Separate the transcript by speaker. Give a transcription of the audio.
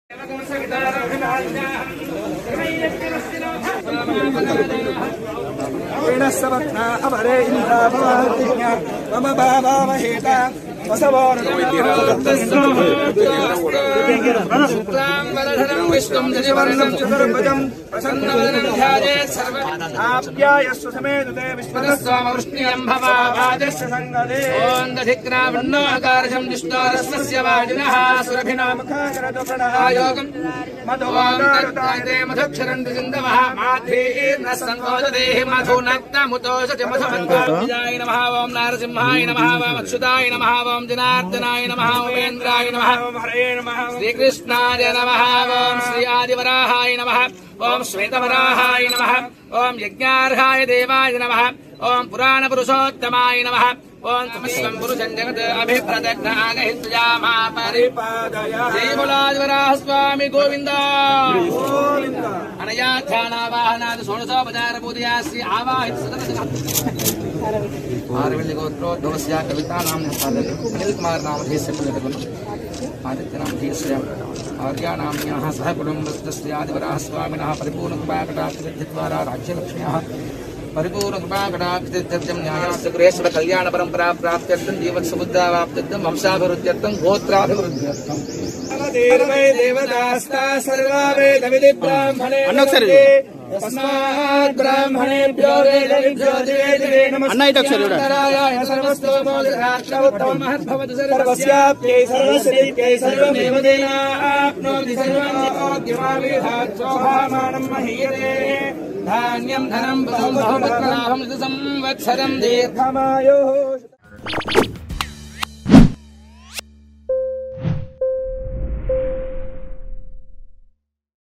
Speaker 1: अपरे इंद्राभवतिज्ञा मम भावामहेता विष्णुं जयवर्णं चतुर्भुजं प्रसन्नवदनं ध्यायेत् सर्वदाप्यायस्व समेदुते विश्वतस्वामवृष्ण्यं भवावाजस्य संगदे ॐ दधिक्रावण्णोऽकारशं जिष्णोरस्वस्य वाजिनः सुरभिनामखाकरतो प्रणहायोगं मधुवादारुतायते मधुक्षरन्ति सिन्धवः माध्वीर्न सन्मोददेहि मधुनक्तमुतोषच मधुमन्ताय नमः ॐ नारसिंहाय नमः ॐ अच्युताय नमः ॐ जनार्दनाय नमः उमेन्द्राय नमः हरे नमः श्रीकृष्णाय नमः ॐ श्री आदिवराहाय नमः ॐ श्वेतवराहाय नमः ॐ यज्ञार्हाय देवाय नमः ॐ पुराणपुरुषोत्तमाय नमः ॐ तमस्वं पुरुषं जगत् अभिप्रदग्नागहित्यामा परिपादय जय बोलादिवराह स्वामी गोविन्द अनया ध्यानावाहनाद षोडशोपचारपूजया श्री आवाहित आरविल्यगोत्रोद्भवस्य कवितानां अनिलकुमार नामधेयस्य आदित्यनामधेयस्य आर्यानाम्न्याः सह कुटुम्बस्य आदिवराह स्वामिनः परिपूर्णकृपाकटाक्षद्वारा राज्यलक्ष्म्याः परिपूर्णकृपाकटाक्षं न्यायस्य गृहेश्वर कल्याण परंपरा प्राप्त्यर्थं जीवत्समुद्रावाप्त्यर्थं वंशाभिवृद्ध्यर्थं गोत्राभिवृद्ध्यर्थं देवतास्ता सर्वा वेदविधि ब्राह्मणे तस्मात् ब्राह्मणेभ्यो वेदेभ्यो दिवे नमस्काराय सर्वस्तोमोदराष्ट्रवत्तमं महद्भवतु सर्वस्याप्त्यै सर्वसिद्ध्यै सर्वमेव देनाप्नोति सर्वं शोभामानं महीयते धान्यं धनं बहु बहुमत्कलाभं संवत्सरं दीर्घमायुः